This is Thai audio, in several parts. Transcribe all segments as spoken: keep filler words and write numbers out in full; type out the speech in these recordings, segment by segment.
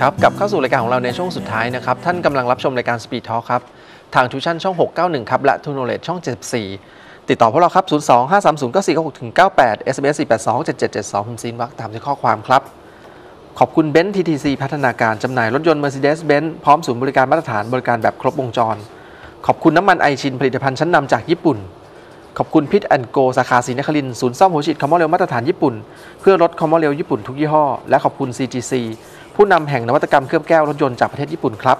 ครับกลับเข้าสู่รายการของเราในช่วงสุดท้ายนะครับท่านกำลังรับชมรายการ Speed Talk ครับทางทูชั่นช่องหกเก้าหนึ่งครับและทูโนเลจช่องเจ็ดสิบสี่ติดต่อพวกเราครับศูนย์ สอง ห้า สาม ศูนย์ เก้า สี่ เก้า หก เก้า แปด เอส เอ็ม เอส สี่ แปด สอง เจ็ด เจ็ด เจ็ด สองคุณซีนวักตามที่ข้อความครับขอบคุณเบนซ์ ที ที ซี พัฒนาการจำหน่ายรถยนต์ Mercedes-Benz พร้อมศูนย์บริการมาตรฐานบริการแบบครบวงจรขอบคุณน้ำมันไอชินผลิตภัณฑ์ชั้นนำจากญี่ปุ่นขอบคุณพิทแอนด์โกสาขาศรีนครินทร์ศูนย์ซ่อมหัวฉีดคอมมอนเรลมาตรฐานญี่ปุ่นเพื่อลดคอมมอนเรลญี่ปุ่นทุกยี่ห้อและขอบคุณ ซี จี ซี ผู้นำแห่งนวัตกรรมเคลือบแก้วรถยนต์จากประเทศญี่ปุ่นครับ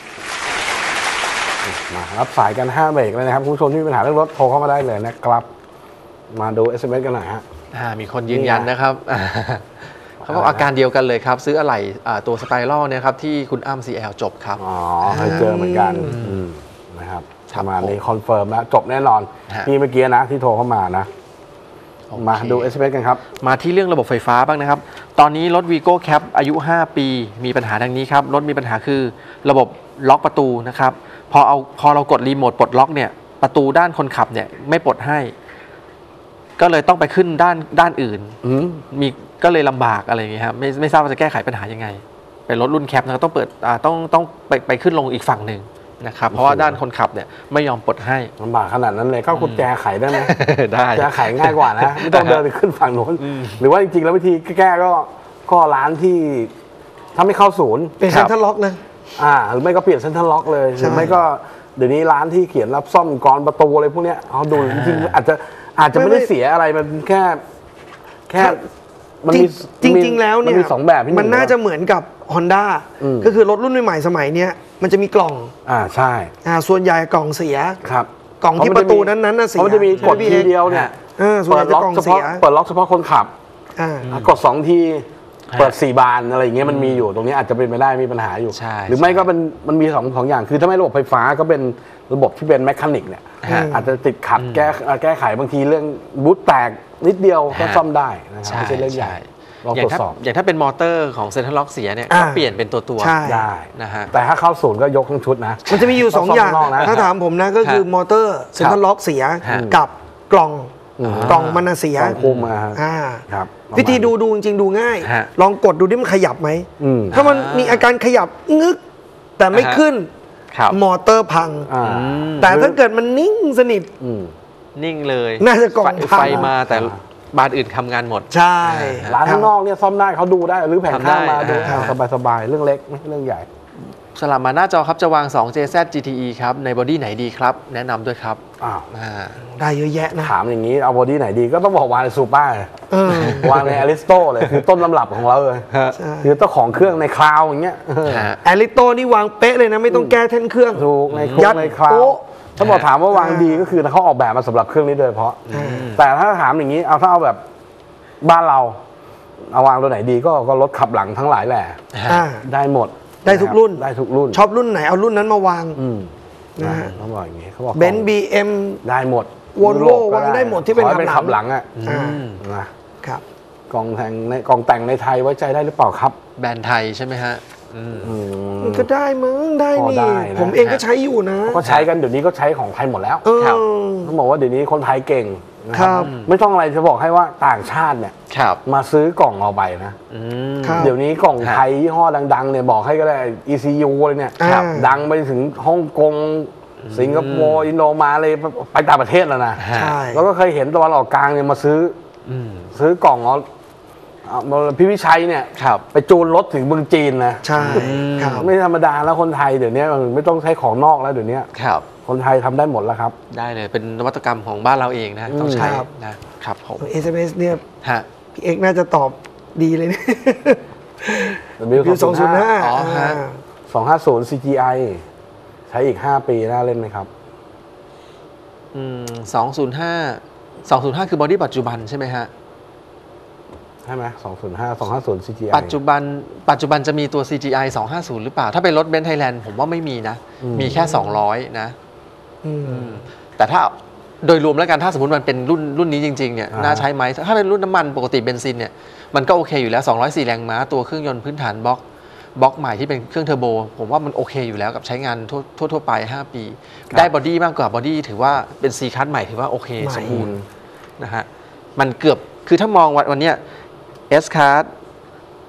มารับสายกันห้าเบรกเลยนะครับคุณผู้ชมที่มีปัญหาเรื่องรถโทรเข้ามาได้เลยนะครับมาดู เอส เอ็ม เอส กันหน่อยฮะมีคนยืนยันนะครับเขาบอกอาการเดียวกันเลยครับซื้ออะไหล่ตัวสไปรัลเนี่ยครับที่คุณอ้ำ ซี แอล จบครับอ๋อเคยเจอเหมือนกันนะครับประมาณนี้คอนเฟิร์มแล้วจบแน่นอนนี่เมื่อกี้นะที่โทรเข้ามานะมาดู เอส เอ็ม เอส กันครับมาที่เรื่องระบบไฟฟ้าบ้างนะครับตอนนี้รถ Vigo Cap อายุห้าปีมีปัญหาดังนี้ครับรถมีปัญหาคือระบบล็อกประตูนะครับพอเอาพอเรากดรีโมทปลดล็อกเนี่ยประตูด้านคนขับเนี่ยไม่ปลดให้ก็เลยต้องไปขึ้นด้านด้านอื่นมีก็เลยลำบากอะไรอย่างเงี้ยครับไม่ไม่ทราบว่าจะแก้ไขปัญหายังไงเป็นรถรุ่นแคปนะต้องเปิดต้องต้องไปไปขึ้นลงอีกฝั่งหนึ่งนะครับเพราะว่าด้านคนขับเนี่ยไม่ยอมปลดให้ลำบากขนาดนั้นเลยเข้ากุญแจไขได้ไหมได้จะไขง่ายกว่านะไม่ต้องเดินไปขึ้นฝั่งโน้นหรือว่าจริงๆแล้ววิธีแก้ก็ก็ร้านที่ถ้าไม่เข้าศูนย์เป็นเซ็นทรัลล็อกเลยอ่าหรือไม่ก็เปลี่ยนเซ็นทรัลล็อกเลยหรือไม่ก็เดี๋ยวนี้ร้านที่เขียนรับซ่อมกรประตูอะไรพวกเนี้ยเขาดูจริงๆอาจจะอาจจะไม่ได้เสียอะไรมันแค่แค่จริงๆแล้วเนี่ยมันมีสองแบบมันน่าจะเหมือนกับ Honda ก็คือรถรุ่นใหม่ๆสมัยนี้มันจะมีกล่องอ่าใช่อ่าส่วนใหญ่กล่องเสียครับกล่องที่ประตูนั้นๆน่ะเสียเขาจะมีกดทีเดียวเนี่ยเปิดล็อกเฉพาะเปิดล็อกเฉพาะคนขับกดสองทีเปิดสี่บานอะไรอย่างเงี้ยมันมีอยู่ตรงนี้อาจจะเป็นไม่ได้มีปัญหาอยู่หรือไม่ก็เป็นมันมีสองสองอย่างคือถ้าไม่ระบบไฟฟ้าก็เป็นระบบที่เป็นแมคานิกเนี่ยอาจจะติดขัดแก้แก้ไขบางทีเรื่องบูทแตกนิดเดียวก็ซ่อมได้นะครับไม่ใช่เรื่องใหญ่อย่างถ้าอย่างถ้าเป็นมอเตอร์ของเซ็นทรัลล็อกเสียเนี่ยก็เปลี่ยนเป็นตัวตัวได้นะฮะแต่ถ้าเข้าศูนย์ก็ยกทั้งชุดนะมันจะมีอยู่สองอย่างถ้าถามผมนะก็คือมอเตอร์เซ็นทรัลล็อกเสียกับกล่องกล่องมันเสียคุมมาครับวิธีดูดูจริงๆดูง่ายลองกดดูดิมันขยับไหมถ้ามันมีอาการขยับงึกแต่ไม่ขึ้นมอเตอร์พังแต่ถ้าเกิดมันนิ่งสนิทนิ่งเลยน่าจะกล่องไฟมาแต่บานอื่นทำงานหมดใช่ร้านข้างนอกเนี่ยซ่อมได้เขาดูได้หรือแผงข้างมาดูสบายๆเรื่องเล็กไม่ใช่เรื่องใหญ่สลับมาหน้าจอครับจะวาง สอง เจ แซด จี ที อี ครับในบอดี้ไหนดีครับแนะนำด้วยครับอ้าวได้เยอะแยะนะถามอย่างนี้เอาบอดี้ไหนดีก็ต้องบอกวางในซูเปอร์วางในอลิสโตเลยคือต้นตำรับของเราเลยคือเจ้าของเครื่องในคลาวอย่างเงี้ยอลิสโตนี่วางเป๊ะเลยนะไม่ต้องแก้แท่นเครื่องถูกในโครงในคลาวถ้าบอกถามว่าวางดีก็คือเขาออกแบบมาสำหรับเครื่องนี้โดยเฉพาะแต่ถ้าถามอย่างนี้เอาถ้าเอาแบบบ้านเราเอาวางตัวไหนดีก็ก็รถขับหลังทั้งหลายแหละได้หมดได้ทุกรุ่นได้ทุกรุ่นชอบรุ่นไหนเอารุ่นนั้นมาวางนะเขาบอกอย่างนี้เขาบอกเบนซ์ บี เอ็มได้หมดวอลโว่วางได้หมดที่เป็นขับหลังอ่ะนะครับกองแต่งในกองแต่งในไทยไว้ใจได้หรือเปล่าครับแบรนด์ไทยใช่ไหมฮะมันก็ได้มึงได้นี่ผมเองก็ใช้อยู่นะก็ใช้กันเดี๋ยวนี้ก็ใช้ของไทยหมดแล้วต้องบอกว่าเดี๋ยวนี้คนไทยเก่งนะครับไม่ต้องอะไรจะบอกให้ว่าต่างชาติเนี่ยมาซื้อกล่องเอาไปนะเดี๋ยวนี้กล่องไทยยี่ห้อดังๆเนี่ยบอกให้ก็ได้ อี ซี ยู เลยเนี่ยดังไปถึงฮ่องกงสิงคโปร์อินโดมาเลยไปต่างประเทศแล้วนะแล้วก็เคยเห็นตะวันออกกลางเนี่ยมาซื้อซื้อกล่องเอาพี่วิชัยเนี่ยไปจูนรถถึงเมืองจีนนะใช่ไม่ธรรมดาแล้วคนไทยเดี๋ยวนี้ไม่ต้องใช้ของนอกแล้วเดี๋ยวนี้คนไทยทำได้หมดแล้วครับได้เลยเป็นนวัตกรรมของบ้านเราเองนะต้องใช้นะครับผมเอส เอ็ม เอส เนี่ยพี่เอกน่าจะตอบดีเลยเนี่ยบิวสองศูนย์ห้าอ๋อฮะสองห้าศูนย์ ซี จี ไอ ใช้อีกห้าปีน่าเล่นไหมครับอืมสองศูนย์ห้าสองศูนย์ห้าคือบอดี้ปัจจุบันใช่ไหมฮะใช่ไหมสองศูนย์ห้า สองห้าศูนย์ ซี จี ไอปัจจุบันปัจจุบันจะมีตัว ซี จี ไอ สองห้าศูนย์หรือเปล่าถ้าเป็นรถเบนซ์ไทยแลนด์ผมว่าไม่มีนะมีแค่สองร้อยนะแต่ถ้าโดยรวมแล้วกันถ้าสมมติมันเป็นรุ่นรุ่นนี้จริงๆเนี่ยน่าใช้ไหมถ้าเป็นรุ่นน้ำมันปกติเบนซินเนี่ยมันก็โอเคอยู่แล้วสองร้อยสี่แรงม้าตัวเครื่องยนต์พื้นฐานบล็อกบล็อกใหม่ที่เป็นเครื่องเทอร์โบผมว่ามันโอเคอยู่แล้วกับใช้งานทั่วทั่วไปห้าปีได้บอดี้มากกว่าบอดี้ถือว่าเป็น C คัสใหม่ถือว่าโอเคสมบูรณ์นะฮะมันเกือบคือถ้ามองวันนี้ S คัส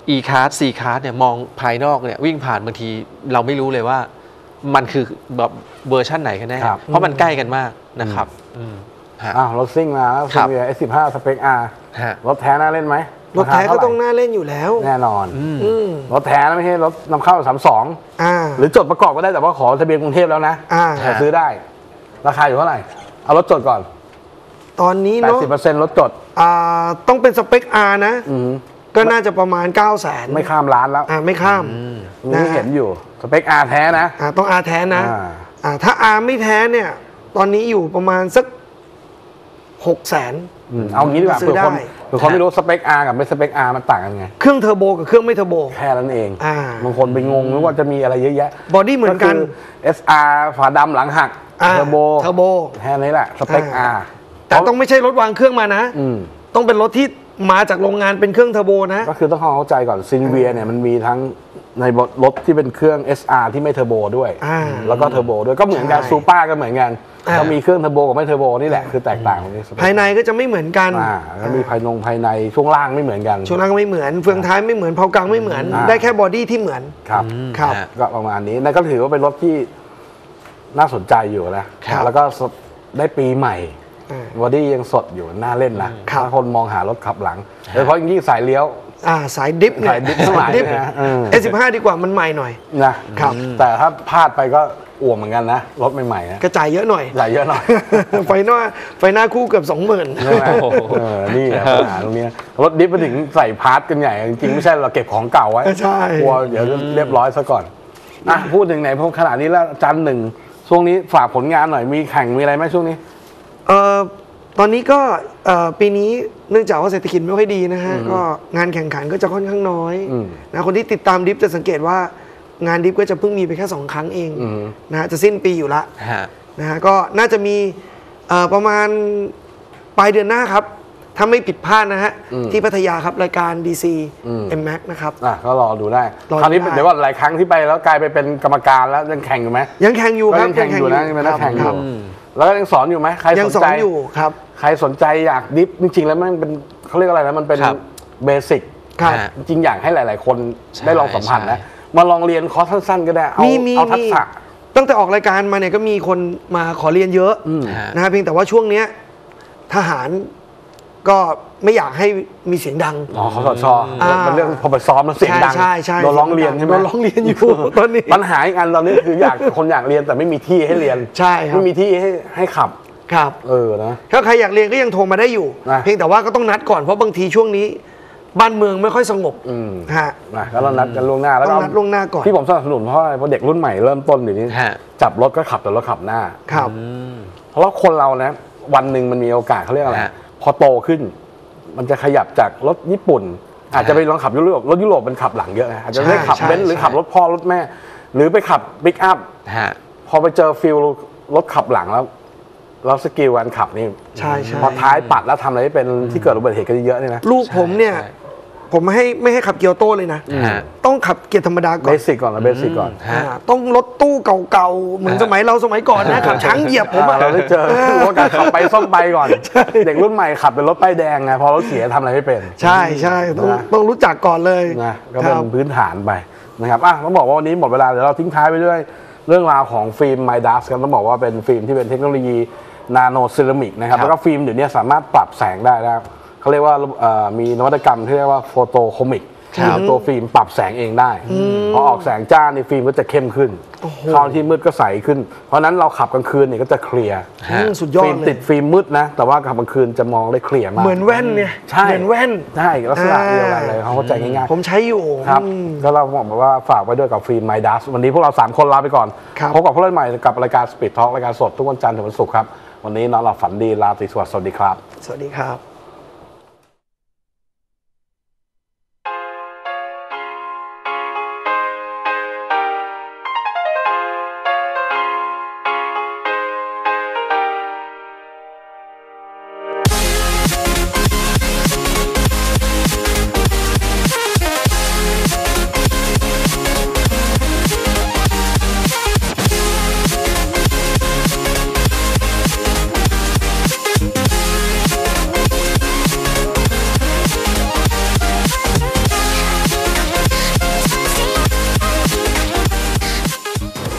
e-card c-card เนี่ยมองภายนอกเนี่ยวิ่งผ่านบางทีเราไม่รู้เลยว่ามันคือแบบเวอร์ชันไหนกันแน่เพราะมันใกล้กันมากนะครับอ้าวรถซิ่งมาแล้วซีเวีย เอส สิบห้า สเปค R รถแท้น่าเล่นไหมรถแท้ก็ต้องน่าเล่นอยู่แล้วแน่นอนรถแท้ไม่ใช่รถนำเข้าสามสองหรือจดประกอบก็ได้แต่ว่าขอทะเบียนกรุงเทพแล้วนะซื้อได้ราคาอยู่เท่าไหร่เอารถจดก่อนตอนนี้เนาะแปดสิบเปอร์เซ็นต์ รถจดต้องเป็นสเปค R นะก็น่าจะประมาณ เก้าแสนไม่ข้ามล้านแล้วไม่ข้ามนี่เห็นอยู่สเปค R แท้นะต้อง R แท้นะถ้า R ไม่แท้เนี่ยตอนนี้อยู่ประมาณสักหกแสนเอางี้ดีกว่าเผื่อคนเผื่อคนไม่รู้สเปค R กับไม่สเปค R มันต่างกันไงเครื่องเทอร์โบกับเครื่องไม่เทอร์โบแค่นั้นเองบางคนไปงงนึกว่าจะมีอะไรเยอะแยะบอดี้เหมือนกันเอส อาร์ ฝาดำหลังหักเทอร์โบเทอร์โบแค่นี้แหละสเปค R แต่ต้องไม่ใช่รถวางเครื่องมานะต้องเป็นรถที่มาจากโรงงานเป็นเครื่องเทอร์โบนะก็คือต้องเข้าใจก่อนซินเวียเนี่ยมันมีทั้งในรถที่เป็นเครื่อง เอส อาร์ ที่ไม่เทอร์โบด้วยแล้วก็เทอร์โบด้วยก็เหมือนกันซูเปอร์ก็เหมือนกันก็มีเครื่องเทอร์โบกับไม่เทอร์โบนี่แหละคือแตกต่างภายในก็จะไม่เหมือนกันแล้วมีภายนงภายในช่วงล่างไม่เหมือนกันช่วงล่างไม่เหมือนเฟืองท้ายไม่เหมือนเผากลางไม่เหมือนได้แค่บอดี้ที่เหมือนครับครับก็ประมาณนี้นั่นก็ถือว่าเป็นรถที่น่าสนใจอยู่นะแล้วก็ได้ปีใหม่บอดี้ยังสดอยู่น่าเล่นนะถ้าคนมองหารถขับหลังโดยเฉพาะยิ่งสายเลี้ยวอ่าสายดิฟสายดิฟทั้งหลายนะเอสสิบห้าดีกว่ามันใหม่หน่อยนะครับแต่ถ้าพลาดไปก็อ้วมเหมือนกันนะรถใหม่ๆนะกระจายเยอะหน่อยจ่ายเยอะหน่อยไฟหน้าไฟหน้าคู่เกือบสองหมื่นใช่ไหมนี่แหละปัญหาตรงนี้รถดิฟไปถึงใส่พาร์ทกันใหญ่จริงๆไม่ใช่เราเก็บของเก่าไว้ใช่กลัวเดี๋ยวเรียบร้อยซะก่อนอ่ะพูดถึงไหนพวกขนาดนี้แล้วจันหนึ่งช่วงนี้ฝากผลงานหน่อยมีแข่งมีอะไรไหมช่วงนี้เอ่อตอนนี้ก็ปีนี้เนื่องจากว่าเศรษฐกิจไม่ค่อยดีนะฮะก็งานแข่งขันก็จะค่อนข้างน้อยนะคนที่ติดตามดิฟจะสังเกตว่างานดิฟก็จะเพิ่งมีไปแค่สองครั้งเองนะฮะจะสิ้นปีอยู่ละนะฮะก็น่าจะมีประมาณปลายเดือนหน้าครับถ้าไม่ผิดพลาดนะฮะที่พัทยาครับรายการ ดี ซี เอ็ม แม็กซ์ นะครับอ่ะก็รอดูได้คราวนี้เดี๋ยวว่าหลายครั้งที่ไปแล้วกลายไปเป็นกรรมการแล้วยังแข่งอยู่ไหมยังแข่งอยู่ครับยังแข่งอยู่นะยังเป็นนักแข่งอยู่แล้วก็ยังสอนอยู่ไหมใครสนใจอยู่ครับใครสนใจอยากดิฟจริงๆแล้วมันเป็นเขาเรียกอะไรนะมันเป็นเบสิกจริงๆอยากให้หลายๆคนได้ลองสัมผัสนะมาลองเรียนคอร์สสั้นๆก็ได้เอาเอาทักษะตั้งแต่ออกรายการมาเนี่ยก็มีคนมาขอเรียนเยอะนะฮะเพียงแต่ว่าช่วงเนี้ยทหารก็ไม่อยากให้มีเสียงดังอ๋อเขาสอชอมันเรื่องพอไปซ้อมแล้วเสียงดังโดนร้องเรียนใช่ไหมโดนร้องเรียนอยู่ตอนนี้ปัญหาอีกอันตอนนี้คืออยากคนอยากเรียนแต่ไม่มีที่ให้เรียนใช่ไม่มีที่ให้ให้ขับครับเออนะถ้าใครอยากเรียนก็ยังโทรมาได้อยู่เพียงแต่ว่าก็ต้องนัดก่อนเพราะบางทีช่วงนี้บ้านเมืองไม่ค่อยสงบฮะก็เรานัดกันล่วงหน้าแล้วต้องนัดล่วงหน้าก่อนที่ผมสนับสนุนเพราะเพราะเด็กรุ่นใหม่เริ่มต้นเดี๋ยวนี้จับรถก็ขับแต่รถขับหน้าครับเพราะว่าคนเรานะวันหนึ่งมันมีโอกาสเขาเรียกอะไรพอโตขึ้นมันจะขยับจากรถญี่ปุ่นอาจจะไปลองขับยุโรปรถยุโรปมันขับหลังเยอะอาจจะได้ขับเบนซ์หรือขับรถพ่อรถแม่หรือไปขับบิ๊กอัพพอไปเจอฟิลรถขับหลังแล้วแล้วสกิลการขับนี่ใช่ใช่พอท้ายปัดแล้วทำอะไรที่เป็นที่เกิดอุบัติเหตุกันเยอะเนี่ยนะลูกผมเนี่ยผมไม่ให้ไม่ให้ขับเกียร์โต้เลยนะต้องขับเกียร์ธรรมดาก่อนเบสิกก่อนนะเบสิกก่อนต้องรถตู้เก่าๆเหมือนสมัยเราสมัยก่อนนะขับช้างเหยียบผมเราได้เจอว่าการขับไปซ่อมไปก่อนเด็กรุ่นใหม่ขับเป็นรถป้ายแดงไงพอรถเสียทำอะไรไม่เป็นใช่ใช่ต้องต้องรู้จักก่อนเลยนะก็เป็นพื้นฐานไปนะครับอ่ะต้องบอกว่าวันนี้หมดเวลาเดี๋ยวเราทิ้งท้ายไปด้วยเรื่องราวของฟิล์ม Midas กันต้องบอกว่าเป็นฟิล์มที่เป็นเทคโนโลยีนาโนเซรามิกนะครับแล้วก็ฟิล์มเดี๋ยวนี้สามารถปรับแสงได้นะครับเขาเรียกว่ามีนวัตกรรมที่เรียกว่าโฟโตโคมิกตัวฟิล์มปรับแสงเองได้พอออกแสงจ้าในฟิล์มก็จะเข้มขึ้นคราวที่มืดก็ใสขึ้นเพราะนั้นเราขับกลางคืนเนี่ยก็จะเคลียร์สุดยอดเลยฟิล์มติดฟิล์มมืดนะแต่ว่าขับกลางคืนจะมองได้เคลียร์มากเหมือนแว่นเนี่ยเหมือนแว่นใช่ลักษณะเดียวกันเลยเขาเข้าใจง่ายๆผมใช้อยู่ครับก็เราบอกว่าฝากไว้ด้วยกับฟิล์ม Midas วันนี้พวกเราสามคนลาไปก่อนพบกับพวกเราใหม่กับรายการ Speed Talk รายการสดทุกวันจันทร์ถึงวันศุกร์ครับวันนี้นอนหลับฝันดีราตรีสวัสดิ์สวัสดีครับสวัสดีครับ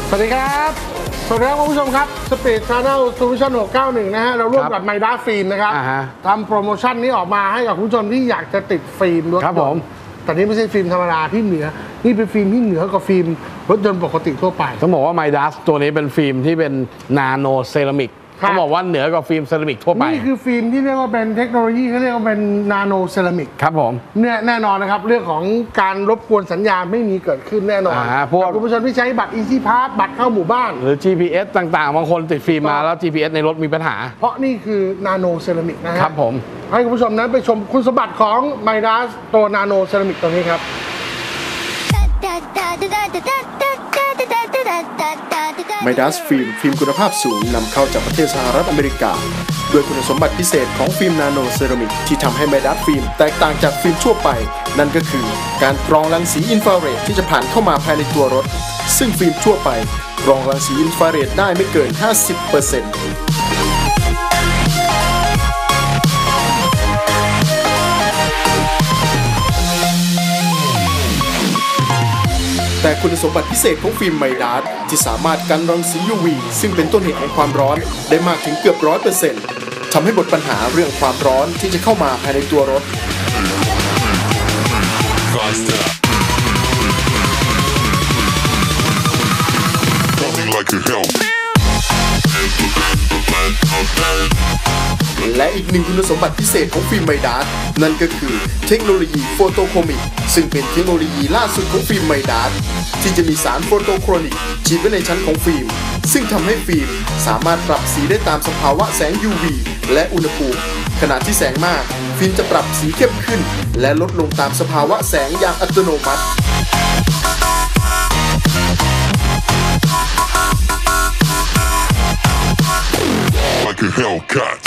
สวัสดีครับสวัสดีครับคุณผู้ชมครับ Speed Channel Solution หกเก้าหนึ่งนะฮะเราร่วมกับ Midas Film นะครับทำโปรโมชั่นนี้ออกมาให้กับคุณผู้ชมที่อยากจะติดฟิล์มรถยนต์แต่นี่ไม่ใช่ฟิล์มธรรมดาที่เหนือนี่เป็นฟิล์มที่เหนือกว่าฟิล์มรถยนต์ปกติทั่วไปต้องบอกว่า Midas ตัวนี้เป็นฟิล์มที่เป็นนาโนเซรามิกเขาบอกว่าเหนือกว่าฟิล์มเซรามิกทั่วไปนี่คือฟิล์มที่เรียกว่าเป็นเทคโนโลยีเขาเรียกว่าเป็นนาโนเซรามิกครับผมเนี่ยแน่นอนนะครับเรื่องของการรบกวนสัญญาณไม่มีเกิดขึ้นแน่นอนพวกคุณผู้ชมที่ใช้บัตร Easy Pass บัตรเข้าหมู่บ้านหรือ จี พี เอส ต่างๆบางคนติดฟิล์มมาแล้ว จี พี เอส ในรถมีปัญหาเพราะนี่คือนาโนเซรามิกนะครับผมให้คุณผู้ชมนั้นไปชมคุณสมบัติของ Midas ตัวนาโนเซรามิกตัวนี้ครับ Midas ฟิล์มฟิล์มคุณภาพสูงนำเข้าจากประเทศสหรัฐอเมริกาด้วยคุณสมบัติพิเศษของฟิล์มนาโนเซรามิกที่ทำให้ Midas ฟิล์มแตกต่างจากฟิล์มทั่วไปนั่นก็คือการกรองรังสีอินฟราเรดที่จะผ่านเข้ามาภายในตัวรถซึ่งฟิล์มทั่วไปกรองรังสีอินฟราเรดได้ไม่เกิน ห้าสิบเปอร์เซ็นต์แต่คุณสมบัติพิเศษของฟิล์ม Midas ที่สามารถกันรังสี ยู วี ซึ่งเป็นต้นเหตุของความร้อนได้มากถึงเกือบ ร้อยเปอร์เซ็นต์ ทำให้หมดปัญหาเรื่องความร้อนที่จะเข้ามาภายในตัวรถและอีกหนึ่งคุณสมบัติพิเศษของฟิล์ม Midas นั่นก็คือเทคโนโลยีโฟโตโครมิกซึ่งเป็นเทคโนโลยีล่าสุดของฟิล์ม Midas ที่จะมีสารโฟโตโครนิกฉีดไว้ในชั้นของฟิล์มซึ่งทำให้ฟิล์มสามารถปรับสีได้ตามสภาวะแสง ยู วี และอุณหภูมิขณะที่แสงมากฟิล์มจะปรับสีเข้มขึ้นและลดลงตามสภาวะแสงอย่างอัตโนมัติLike a Hellcat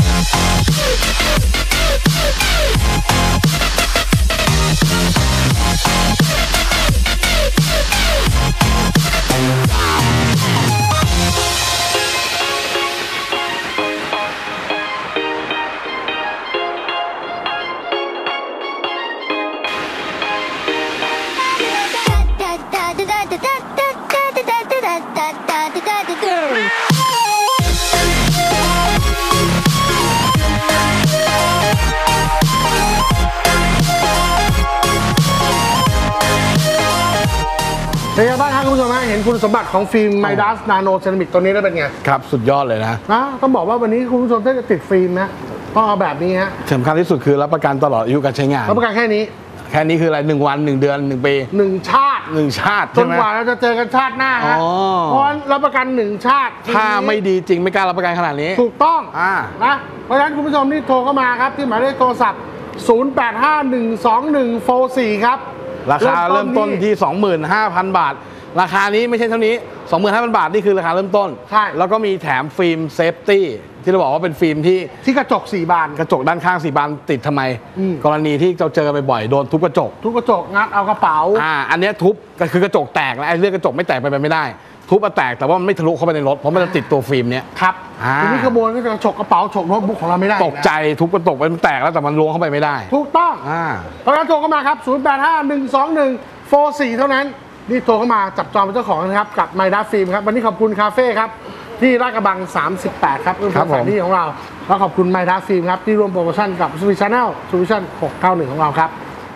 เป็นไงบ้างครับคุณผู้ชมฮะเห็นคุณสมบัติของฟิล์ม Midas Nano Ceramic ตัวนี้ได้เป็นไงครับสุดยอดเลยนะนะต้องบอกว่าวันนี้คุณผู้ชมถ้าจะติดฟิล์มนะต้องเอาแบบนี้ฮะสำคัญที่สุดคือรับประกันตลอดอายุการใช้งานรับประกันแค่นี้แค่นี้คืออะไรหนึ่งวันหนึ่งเดือนหนึ่งปีหนึ่งชาติหนึ่งชาติจนกว่าเราจะเจอกันชาติหน้าฮะเพราะรับประกันหนึ่งชาติถ้าไม่ดีจริงไม่กล้ารับประกันขนาดนี้ถูกต้องอ่านะเพราะฉะนั้นคุณผู้ชมที่โทรเข้ามาครับที่หมายเลขโทรศัพท์ศูนย์ แปด ห้า หนึ่ง สอง หนึ่ง โฟร์ สี่ครับราคาเริ่มต้นที่ สองหมื่นห้าพัน บาทราคานี้ไม่ใช่เท่านี้ สองหมื่นห้าพัน บาทนี่คือราคาเริ่มต้นใช่แล้วก็มีแถมฟิล์มเซฟตี้ที่เราบอกว่าเป็นฟิล์มที่ที่กระจกสี่บานกระจกด้านข้างสี่บานติดทำไมกรณีที่เราเจอกันบ่อยๆโดนทุบกระจกทุบกระจกงัดเอากระเป๋าอ่าอันนี้ทุบก็คือกระจกแตกแล้วไอ้เรื่องกระจกไม่แตกไปไม่ได้ทุบมาแตกแต่ว่ามันไม่ทะลุเข้าไปในรถเพราะมันจะติดตัวฟิล์มเนี้ยครับทีนี้ขโมยก็จะฉกกระเป๋าฉกโน้ตบุ๊กของเราไม่ได้ตกใจทุบกระจกมันแตกแล้วแต่มันล้วงเข้าไปไม่ได้ถูกต้องอ่าเพราะฉะนั้นโทรเข้ามาครับศูนย์ แปด ห้า หนึ่ง สอง หนึ่ง โฟร์ สี่เท่านั้นนี่โทรเข้ามาจับจองเป็นเจ้าของนะครับกับ Midas Film ครับวันนี้ขอบคุณคาเฟ่ครับที่ลาดกระบังสามสิบแปดครับเป็นสถานที่ของเราแล้วขอบคุณ Midas Film ครับที่ร่วมโปรโมชั่นกับ Speed Channel Solution หกเก้าหนึ่งของเราครับ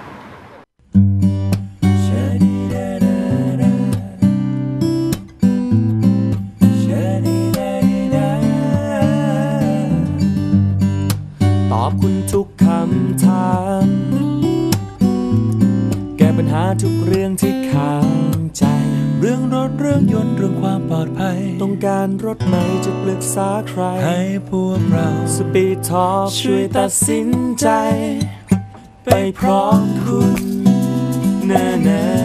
ตอบคุณทุกคำถามแก้ปัญหาทุกเรื่องที่ค้างใจเรื่องรถเรื่องยนต์เรื่องความปลอดภัยต้องการรถใหม่จะปรึกษาใครให้พวกเรา Speed Talk ช่วยตัดสินใจไปพร้อมคุณแน่ๆ